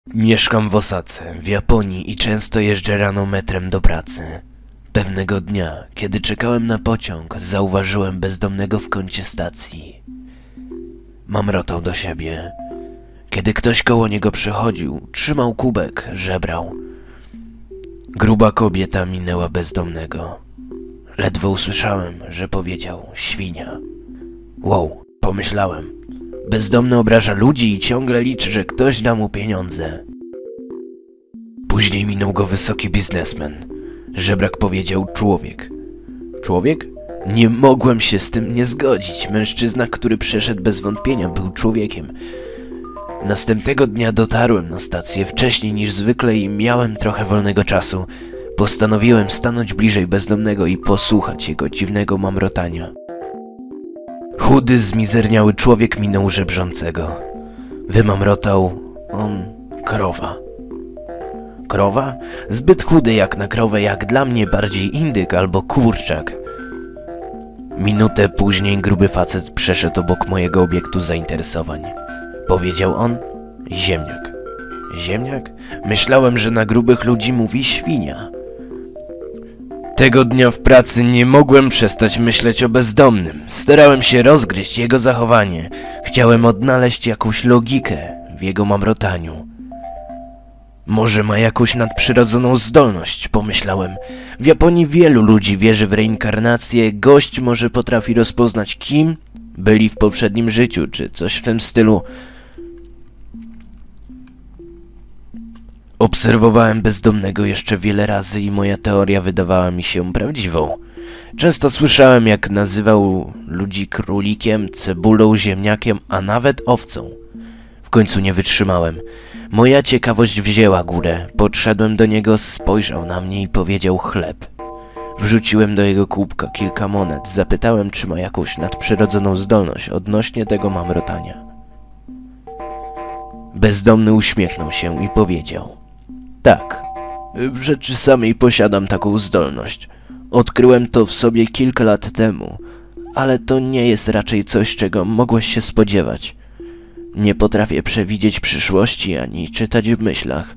Mieszkam w Osace, w Japonii i często jeżdżę rano metrem do pracy. Pewnego dnia, kiedy czekałem na pociąg, zauważyłem bezdomnego w kącie stacji. Mamrotał do siebie. Kiedy ktoś koło niego przechodził, trzymał kubek, żebrał. Gruba kobieta minęła bezdomnego. Ledwo usłyszałem, że powiedział świnia. Wow, pomyślałem. Bezdomny obraża ludzi i ciągle liczy, że ktoś da mu pieniądze. Później minął go wysoki biznesmen. Żebrak powiedział człowiek. Człowiek? Nie mogłem się z tym nie zgodzić. Mężczyzna, który przeszedł bez wątpienia, był człowiekiem. Następnego dnia dotarłem na stację wcześniej niż zwykle i miałem trochę wolnego czasu. Postanowiłem stanąć bliżej bezdomnego i posłuchać jego dziwnego mamrotania. Chudy, zmizerniały człowiek minął żebrzącego. Wymamrotał on krowa. Krowa? Zbyt chudy jak na krowę, jak dla mnie bardziej indyk albo kurczak. Minutę później gruby facet przeszedł obok mojego obiektu zainteresowań. Powiedział on ziemniak. Ziemniak? Myślałem, że na grubych ludzi mówi świnia. Tego dnia w pracy nie mogłem przestać myśleć o bezdomnym. Starałem się rozgryźć jego zachowanie. Chciałem odnaleźć jakąś logikę w jego mamrotaniu. Może ma jakąś nadprzyrodzoną zdolność, pomyślałem. W Japonii wielu ludzi wierzy w reinkarnację. Gość może potrafi rozpoznać, kim byli w poprzednim życiu, czy coś w tym stylu. Obserwowałem bezdomnego jeszcze wiele razy i moja teoria wydawała mi się prawdziwą. Często słyszałem, jak nazywał ludzi królikiem, cebulą, ziemniakiem, a nawet owcą. W końcu nie wytrzymałem. Moja ciekawość wzięła górę. Podszedłem do niego, spojrzał na mnie i powiedział chleb. Wrzuciłem do jego kubka kilka monet. Zapytałem, czy ma jakąś nadprzyrodzoną zdolność odnośnie tego mamrotania. Bezdomny uśmiechnął się i powiedział: tak, w rzeczy samej posiadam taką zdolność. Odkryłem to w sobie kilka lat temu, ale to nie jest raczej coś, czego mogłeś się spodziewać. Nie potrafię przewidzieć przyszłości ani czytać w myślach.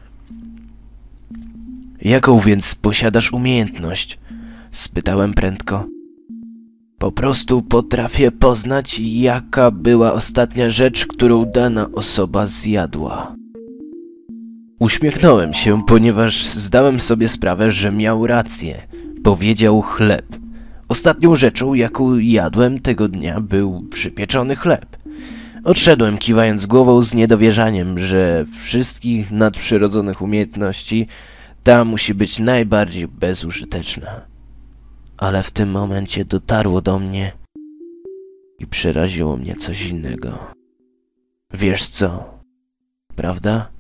Jaką więc posiadasz umiejętność? Spytałem prędko. Po prostu potrafię poznać, jaka była ostatnia rzecz, którą dana osoba zjadła. Uśmiechnąłem się, ponieważ zdałem sobie sprawę, że miał rację. Powiedział chleb. Ostatnią rzeczą, jaką jadłem tego dnia, był przypieczony chleb. Odszedłem, kiwając głową z niedowierzaniem, że wszystkich nadprzyrodzonych umiejętności ta musi być najbardziej bezużyteczna. Ale w tym momencie dotarło do mnie i przeraziło mnie coś innego. Wiesz co, prawda?